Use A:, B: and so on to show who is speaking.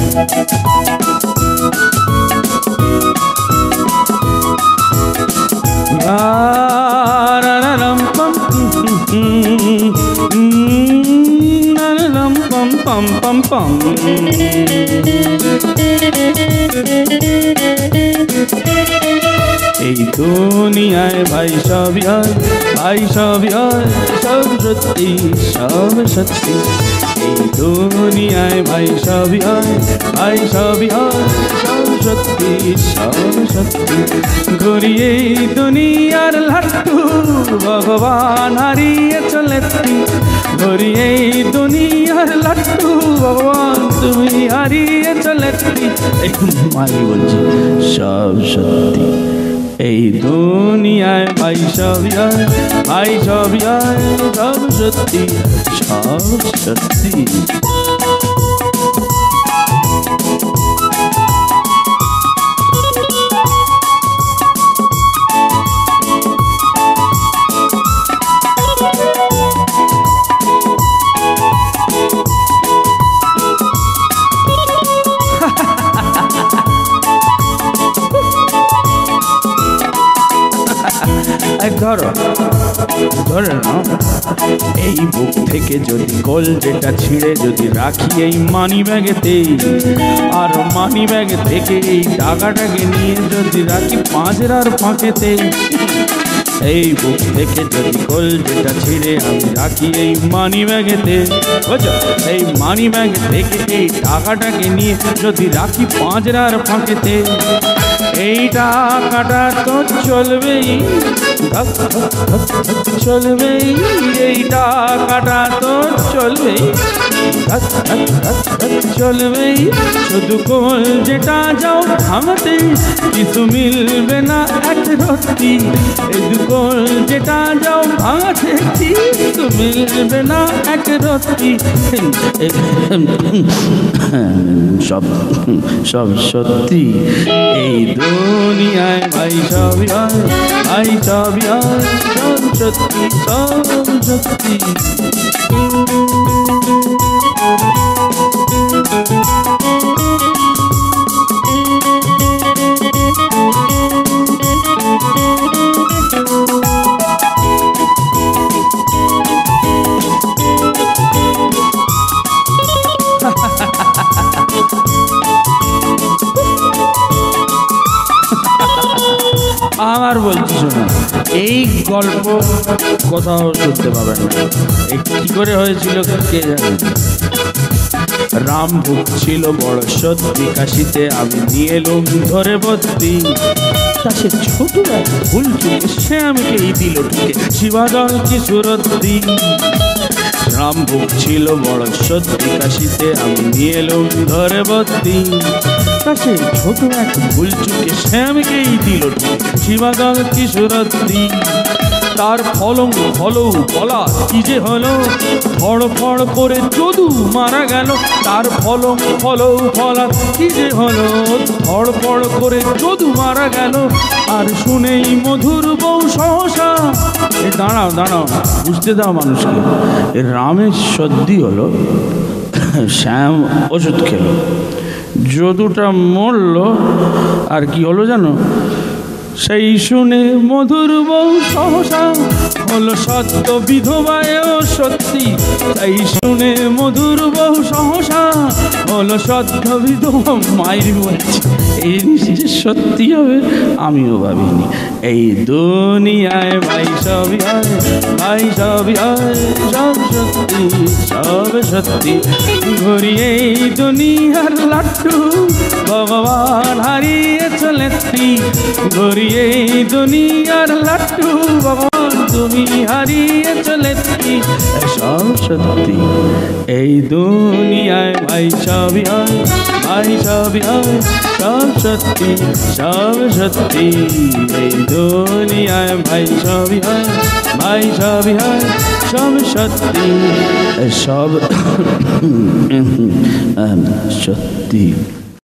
A: এই দুনিয়ায় ভাই সবই হয়, ভাই সবই হয়, সব সত্যি সব সত্যি। এই দুনিয়ায় ভাই সবই হয়, ভাই সবই হয়, সব সত্যি সব সত্যি। ঘুরিয়ে দুনিয়ার লাট্টু ভগবান হারিয়ে চলেছি, ঘুরিয়ে দুনিয়ার লাট্টু ভগবান তুমি হারিয়ে চলেছি। মাই বলছি সব সত্যি। এই দুনিয়ায় ভাই সবই হয়, ভাই সবই হয়, সব সত্যি সব সত্যি। ধরে না, এই বুক থেকে যদি কলজেটা ছিঁড়ে যদি রাখি এই মানি ব্যাগেতে, আর মানি ব্যাগ থেকে এই টাকাটাকে নিয়ে যদি রাখি পাঁজরার ফাঁকেতে, এই বুক থেকে যদি কলজেটা ছিঁড়ে আমি রাখি এই মানি ব্যাগেতে, বুঝছো? এই মানি ব্যাগ থেকে এই টাকাটাকে নিয়ে যদি রাখি পাঁজরার ফাঁকেতে, এই টাকাটা তো চলবেই, চলবেই, এই টাকাটা তো চলবেই, চলবেই। শুধু কোল যেটা যাও ভাঙতে কিছু মিলবে না এক রত্তি, এই দুকোল যেটা যাও ভাঙতে কিছু মিলবে না এক রত্তি। সব সব সত্যি। এই দুনিয়ায় ভাই সবই হয়, ভাই সবই হয়, সব সত্যি সব সত্যি। আমার বলছি শোনো, এই গল্প কোথাও শুনতে পাবেন না। কি করে হয়েছিল কে জানে। রাম ভুগছিল বড় সত্যি, কাশিতে আমি নিয়ে এলুম ধরে বত্তি। তা সে ছোট ভুল চুকে সে আমাকে এই দিল ঠুকে, শিবাদল কি সুরত্তি। রাম ভুগছিল বড় সত্যি, কাশিতে আমি নিয়ে এলুম ধরে বত্তি। তা সে ছোট এক ভুল চুকে সে আমাকে এই দিল ঠুকে, শিবাদল কি সুরত্তি। তার ফলং ফলৌ বলা কি যে হলো, ফড় ফড় করে যদু মারা গেল। তার ফলং ফলৌ ফলা কি যে হলো, ফড় ফড় করে যদু মারা গেল। আর শুনেই মধুর বউ সহসা, দাঁড়াও দাঁড়াও বুঝতে দাও মানুষকে। রামের সর্দি হলো, শ্যাম ওষুধ খেলো, যদুটা মরল। আর কি হলো জানো, সেই শুনে মধুর বউ সহসা হলো সত্য বিধবায়ও সত্যি। সেই শুনে মধুর বউ সহসা হলো সত্য বিধবা। মায়ের বলছে এই যে সত্যি হবে আমিও ভাবিনি। এই দুনিয়ায় ভাই সবই হয়, ভাই সবই হয়, সব সত্যি সব সত্যি। ঘুরিয়ে এই দুনিয়ার লাট্টু ভগবান হারিয়ে চলেছি, ঘুরিয়ে এই দুনিয়ার লাট্টু ভগবান তুমি হারিয়ে চলেছি। সব সত্যি। এই দুনিয়ায় ভাই সবই হয়, ভাই সবই হয়, সব সত্যি সব সত্যি। এই দুনিয়ায় ভাই সবই হয়, ভাই সবই হয়, সব সত্যি সব সত্যি।